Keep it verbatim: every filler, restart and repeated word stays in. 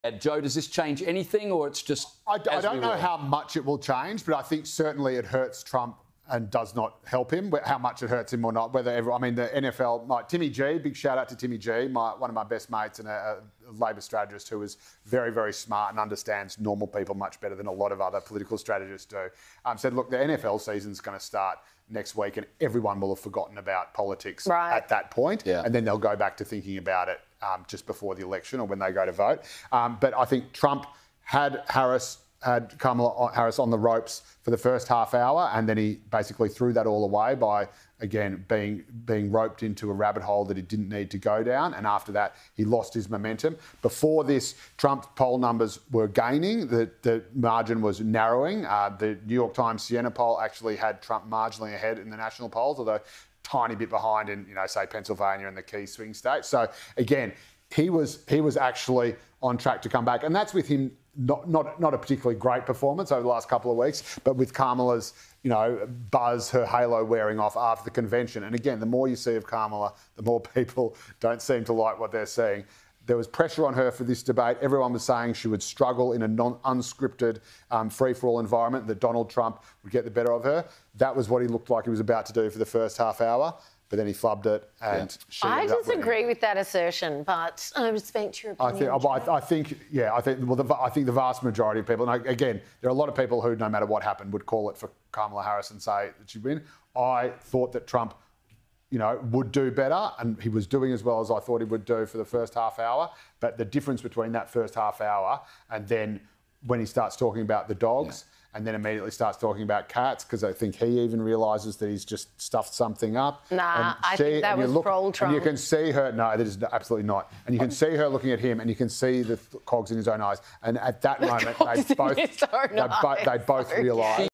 Joe, does this change anything, or it's just... I, I don't know how much it will change, but I think certainly it hurts Trump and does not help him. How much it hurts him or not, whether ever... I mean, the N F L... My, Timmy G, big shout out to Timmy G, my, one of my best mates and a, a Labor strategist who is very, very smart and understands normal people much better than a lot of other political strategists do, um, said, look, the N F L season's going to start next week and everyone will have forgotten about politics right. at that point, yeah. and then they'll go back to thinking about it um, just before the election or when they go to vote. Um, but I think Trump had Harris, had Kamala Harris on the ropes for the first half hour, and then he basically threw that all away by, again, being being roped into a rabbit hole that he didn't need to go down. And after that, he lost his momentum. Before this, Trump's poll numbers were gaining. The, the margin was narrowing. Uh, the New York Times Siena poll actually had Trump marginally ahead in the national polls, although tiny bit behind in, you know, say Pennsylvania and the key swing states. So again, he was he was actually on track to come back, and that's with him. Not, not not a particularly great performance over the last couple of weeks, but with Kamala's, you know, buzz, her halo wearing off after the convention. And again, the more you see of Kamala, the more people don't seem to like what they're seeing. There was pressure on her for this debate. Everyone was saying she would struggle in a non-unscripted, um, free-for-all environment, that Donald Trump would get the better of her. That was what he looked like he was about to do for the first half hour. But then he flubbed it, and yeah. she I disagree with that assertion, but I respect your opinion. I think, I, I think, yeah, I think, well, the, I think the vast majority of people, and I, again, there are a lot of people who, no matter what happened, would call it for Kamala Harris and say that she'd win. I thought that Trump, you know, would do better, and he was doing as well as I thought he would do for the first half hour. But the difference between that first half hour and then when he starts talking about the dogs. Yeah. And then immediately starts talking about cats, because I think he even realises that he's just stuffed something up. Nah, and I she, think that was troll Trump. And you can see her, no, that is absolutely not. And you can see her looking at him, and you can see the cogs in his own eyes. And at that moment, they both, they, bo- they both realise...